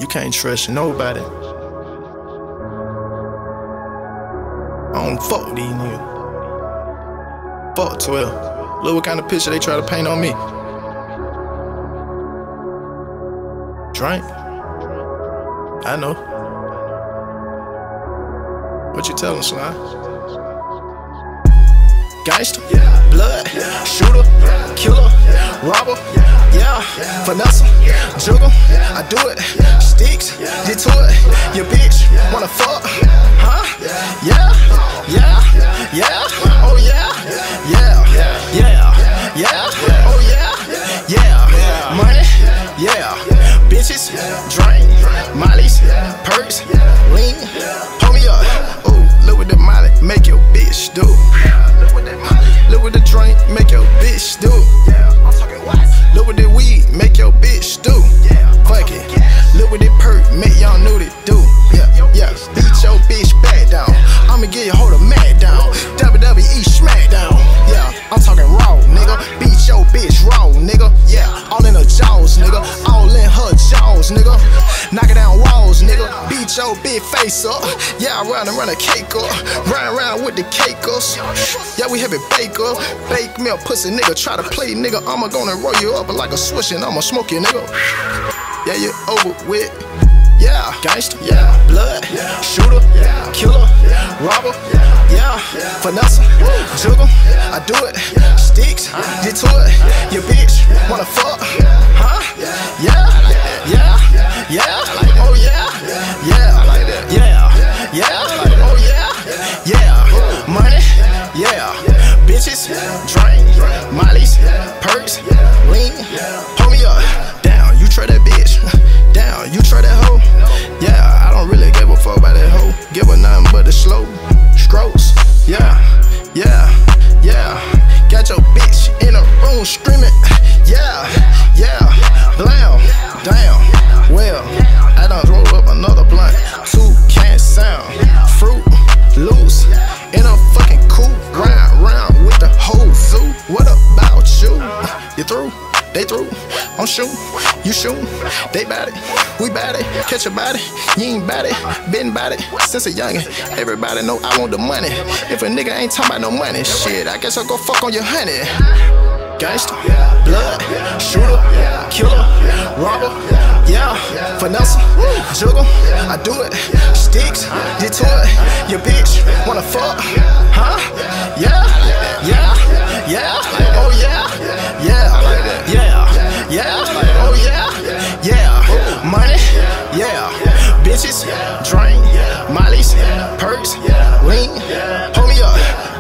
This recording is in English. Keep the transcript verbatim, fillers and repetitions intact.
You can't trust nobody. I don't fuck with these niggas. Fuck twelve. Look what kind of picture they try to paint on me. Drink? I know. What you tellin', Slime? Gangster, yeah. Blood, yeah. Shooter, yeah. Killer, yeah. Robber, yeah. Yeah. Vanessa, yeah. Juggle, yeah. I do it, yeah. Sticks, yeah. Get to it, yeah. Your bitch, yeah. Wanna fuck, huh? Yeah, yeah, yeah, yeah. Oh yeah, yeah, yeah, yeah, oh yeah, yeah. Money, yeah. Bitches, drink, mollies, perks, lean, pull me up. Ooh, look what the molly make your bitch do. Look what the drink make your bitch do. Look what the weed make your bitch do. Fuck it. Look what the perk make y'all know to do. Yeah, yeah. Beat your bitch back down. I'ma get you hold a mat down. W W E Smackdown. Yeah, I'm talking raw, nigga. Beat your bitch raw, nigga. Yeah, all in her jaws, nigga. All in her jaws, nigga. Knock it down walls, nigga. Beat your big face up. Yeah, I run and run a cake up. Run around with the cakers. Yeah, we have it bake up. Bake me a pussy, nigga. Try to play, nigga. I'ma gonna roll you up like a swish and I'ma smoke you, nigga. Yeah, you over with. Yeah, gangster, yeah, blood, yeah. Shooter, yeah. Killer, yeah. Robber, yeah, yeah. Vanessa, juggle, I do it. Sticks, get to it. Your bitch wanna fuck, huh? Yeah, yeah, yeah. Oh yeah, yeah, yeah, yeah. Oh yeah, yeah. Money, yeah. Bitches, drink, mollies, perks, lean, pull me up. Down, you try that bitch. Down, you try that hoe. Yeah, I don't really give a fuck about that hoe. Give her nothing but the slow strokes. Yeah, yeah, yeah. Got your bitch in a room screaming. Yeah, yeah. Blam, damn. Well, I done roll up another blunt. Two can't sound. Fruit loose in a fucking coupe. Round, round with the whole zoo. What about you? You through? They through, I'm shooting, you shooting, they bout it, we bout it, catch a body, you ain't bout it, been bout it, since a youngin', everybody know I want the money, if a nigga ain't talking about no money, shit, I guess I'll go fuck on your honey. Gangster, blood, shooter, killer, robber, yeah, Vanessa, juggle, I do it, sticks, get to it, your bitch wanna fuck, huh? Yeah, yeah, yeah, oh yeah, yeah, yeah, yeah, oh yeah, yeah, money, yeah, bitches, drink, mollies, perks, lean, pull me up.